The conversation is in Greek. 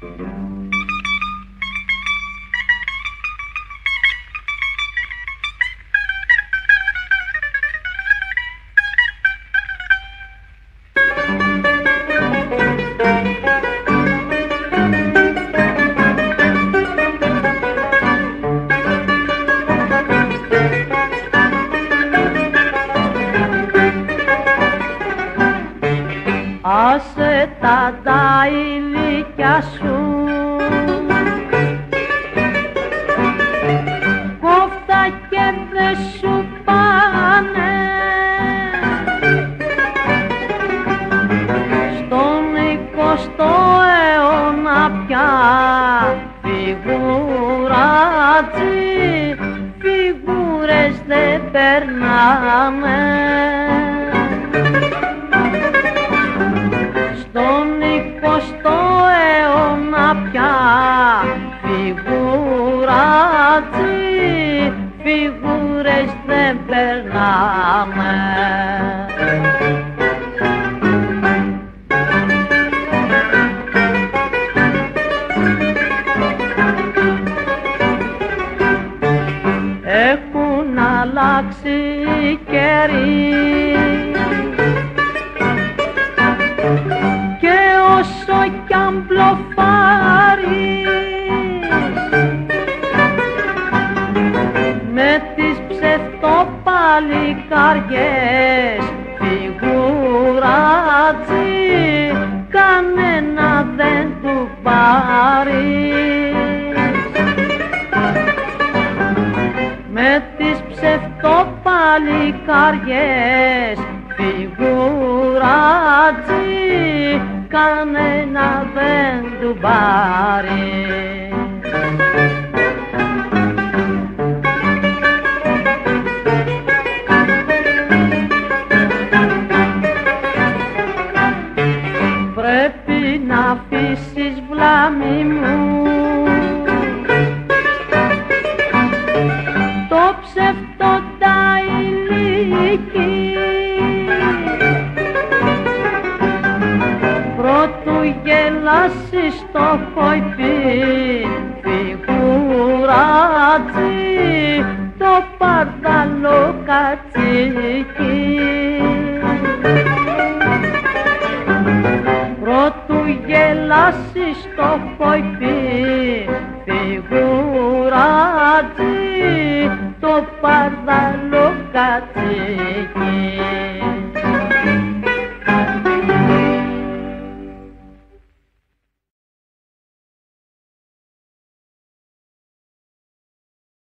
Άσε τα ηλίκια σου, κόφτα και δε σου πάνε. Στον 20ο αιώνα πια φιγουράτσι, φιγούρες δεν περνάνε. Στον 20ο αιώνα πια φιγουράτσι, φιγούρες δεν περνάμε. Έχουν αλλάξει οι καιροί και όσο κι αν μπλοφάρεις με τις ψευτοπαλικαριές φιγουράτσι, κανένα δεν του πάρεις. Με τις ψευτοπαλικαριές φιγουράτσι, κανένα δεν του πάρει. Πρέπει να αφήσεις βλάμη μου το ψευτό τα ηλίκη, πρώτου γελάσεις το χοϊπί φιγουράτσι, το παρδαλό κατσίκι. Πρώτου γελάσεις το χοϊπί φιγουράτσι, το παρδαλό κατσίκι.